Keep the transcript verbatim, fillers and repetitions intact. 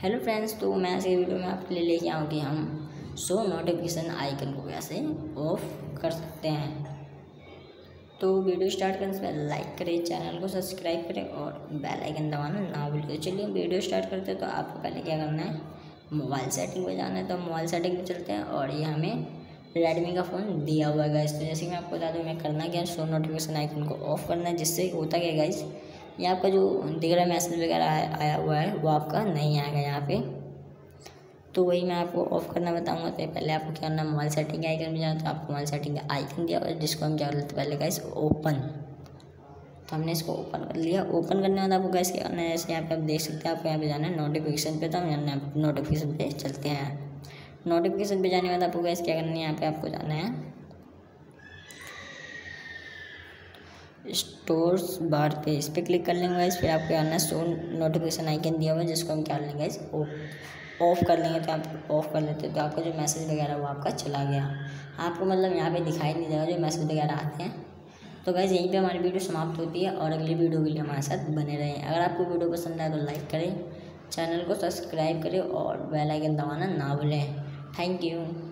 Hello friends, तो मैं ऐसे वीडियो में आपके लिए लेके आऊँ कि हम शो नोटिफिकेशन आइकन को कैसे ऑफ कर सकते हैं। तो वीडियो स्टार्ट करने से पहले लाइक करें, चैनल को सब्सक्राइब करें और बेल आइकन दबाना ना भूलिए। चलिए वीडियो स्टार्ट करते हैं। तो आपको पहले क्या करना है, मोबाइल सेटिंग पे जाना है। तो मोबाइल सेटिंग पे चलते हैं और ये हमें रेडमी का फ़ोन दिया हुआ है गाइस। तो जैसे मैं आपको बता दूँ, मैं करना क्या है, शो नोटिफिकेशन आइकन को ऑफ करना है। जिससे होता क्या गाइस, ये आपका जो दिख रहा है मैसेज वगैरह आया, आया हुआ है वो आपका नहीं आएगा यहाँ पे। तो वही मैं आपको ऑफ करना बताऊंगा। तो पहले आपको क्या करना है, मोबाइल सेटिंग आइकन में जाना। तो आपको मोबाइल सेटिंग का आइकन दिया हुआ है, जिसको हम क्या कर लेते हैं पहले गाइस, ओपन। तो हमने इसको ओपन कर लिया। ओपन करने के बाद आपको गाइस क्या करना है, जैसे यहाँ पे आप देख सकते हैं, आपको यहाँ पे जाना है नोटिफिकेशन पे। तो हम जाना है नोटिफिकेशन पे चलते हैं। नोटिफिकेशन पे जाने के बाद आपको गाइस क्या करना है, यहाँ पे आपको जाना है स्टोर्स बार पे, इस पर क्लिक कर लेंगे गाइस। फिर आपको आना है शो नोटिफिकेशन आइकन दिया हुआ है, जिसको हम क्या कर लेंगे गाइस, ऑफ कर लेंगे। तो आप ऑफ कर लेते हैं तो आपका जो मैसेज वगैरह वो आपका चला गया। आपको मतलब यहाँ पे दिखाई नहीं देगा जो मैसेज वगैरह आते हैं। तो गाइस यहीं पे हमारी वीडियो समाप्त होती है और अगली वीडियो के लिए हमारे साथ बने रहें। अगर आपको वीडियो पसंद आए तो लाइक करें, चैनल को सब्सक्राइब करें और बेल आइकन दबाना ना भूलें। Thank you.